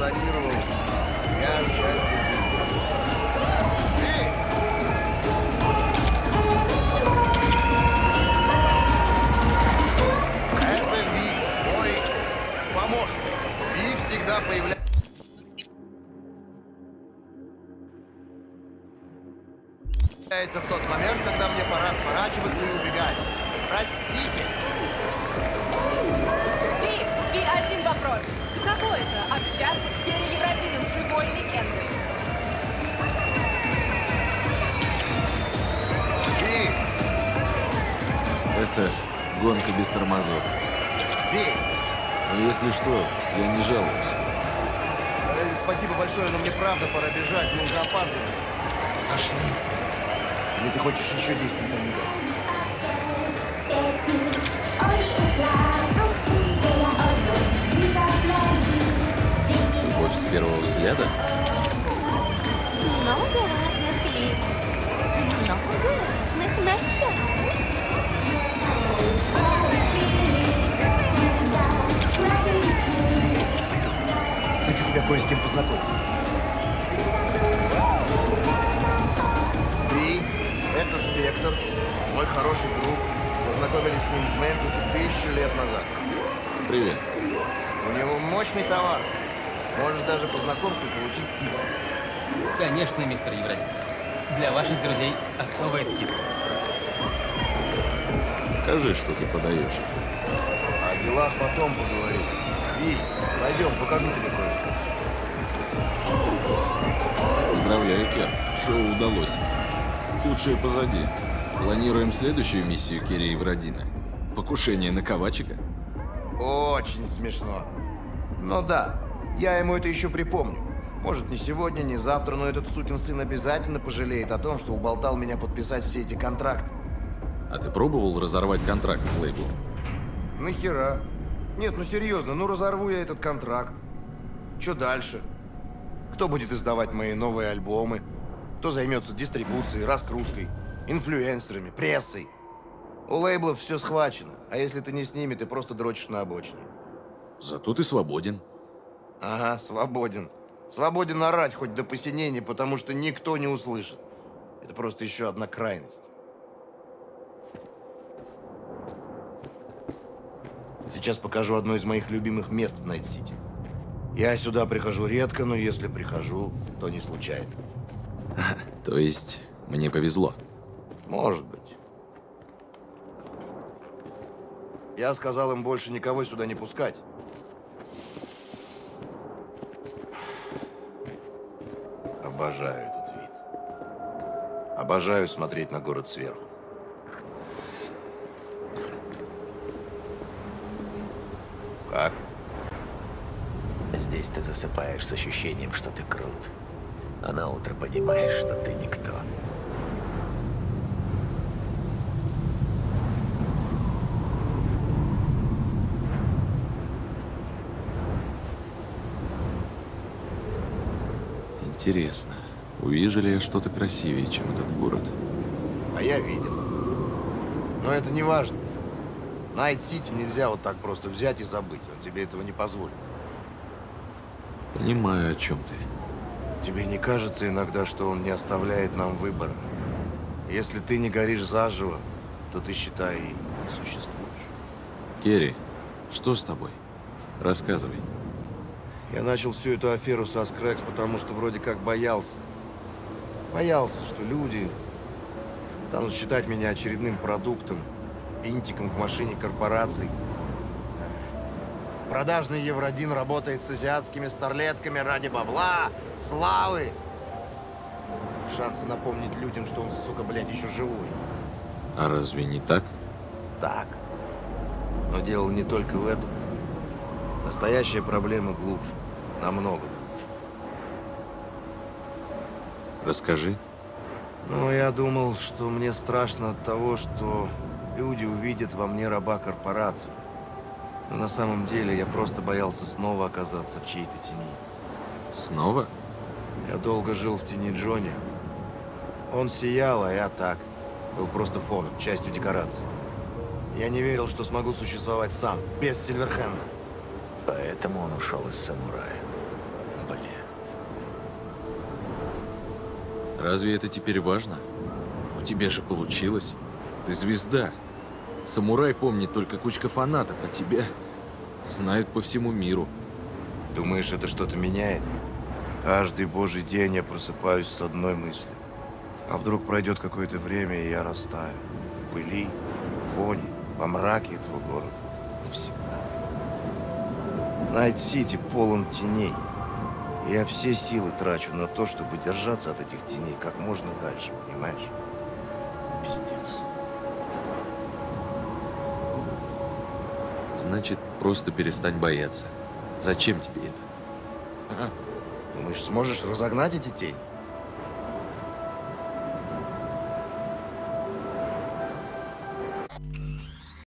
планировал. Я счастлив. Это Ви, мой помощник. Ви всегда появляется в тот момент, когда мне пора сворачиваться и убегать. Простите. Ви, один вопрос. Каково это — общаться с Керри Евродином, живой легендой? Ви! Это гонка без тормозов. Ви! Но если что, я не жалуюсь. Спасибо большое, но мне правда пора бежать, мы уже опаздываем. Пошли. Или ты хочешь еще 10 интервью дать? Любовь с первого взгляда? Много разных лиц, много разных начал. Хочу тебя кое с кем познакомить. Ви, это Спектр, мой хороший друг. Познакомились с ним в Мемфисе 1000 лет назад. Привет. У него мощный товар. Можешь даже по знакомству получить скидку. Конечно, мистер Евродин. Для ваших друзей особая скидка. Покажи, что ты подаешь. О делах потом поговорим. Ви, пойдем, покажу тебе кое-что. Поздравляю, Кер. Шоу удалось. Худшее позади. Планируем следующую миссию Керри Евродина. Покушение на Ковачика. Очень смешно. Но да, я ему это еще припомню. Может, не сегодня, не завтра, но этот сукин сын обязательно пожалеет о том, что уболтал меня подписать все эти контракты. А ты пробовал разорвать контракт с лейблом? Нахера? Нет, ну серьезно, ну разорву я этот контракт. Что дальше? Кто будет издавать мои новые альбомы? Кто займется дистрибуцией, раскруткой, инфлюенсерами, прессой? У лейблов все схвачено, а если ты не с ними, ты просто дрочишь на обочине. Зато ты свободен. Ага, свободен. Свободен орать хоть до посинения, потому что никто не услышит. Это просто еще одна крайность. Сейчас покажу одно из моих любимых мест в Найт-Сити. Я сюда прихожу редко, но если прихожу, то не случайно. То есть, мне повезло. Может быть. Я сказал им больше никого сюда не пускать. Обожаю этот вид. Обожаю смотреть на город сверху. Как? Здесь ты засыпаешь с ощущением, что ты крут. А на утро понимаешь, что ты никто. Интересно, увижу ли я что-то красивее, чем этот город? А я видел. Но это не важно. Найт-Сити нельзя вот так просто взять и забыть. Он тебе этого не позволит. Понимаю, о чем ты. Тебе не кажется иногда, что он не оставляет нам выбора? Если ты не горишь заживо, то ты, считай, и не существуешь. Керри, что с тобой? Рассказывай. Я начал всю эту аферу со Скрэкс, потому что вроде как боялся. Боялся, что люди станут считать меня очередным продуктом, винтиком в машине корпораций. Продажный Евродин работает с азиатскими старлетками ради бабла, славы. Шансы напомнить людям, что он, сука, блядь, еще живой. А разве не так? Так. Но дело не только в этом. Настоящая проблема глубже. Намного глубже. Расскажи. Ну, я думал, что мне страшно от того, что люди увидят во мне раба корпорации. Но на самом деле я просто боялся снова оказаться в чьей-то тени. Снова? Я долго жил в тени Джонни. Он сиял, а я так. Был просто фоном, частью декорации. Я не верил, что смогу существовать сам, без Сильверхенда. Поэтому он ушел из самурая. Бля. Разве это теперь важно? У тебя же получилось. Ты звезда. Самурай помнит только кучка фанатов, а тебя знают по всему миру. Думаешь, это что-то меняет? Каждый божий день я просыпаюсь с одной мыслью. А вдруг пройдет какое-то время, и я растаю. В пыли, в воне, во мраке этого города. Навсегда. Найт-Сити полон теней. И я все силы трачу на то, чтобы держаться от этих теней как можно дальше, понимаешь? Пиздец. Значит, просто перестань бояться. Зачем тебе это? Думаешь, сможешь разогнать эти тени?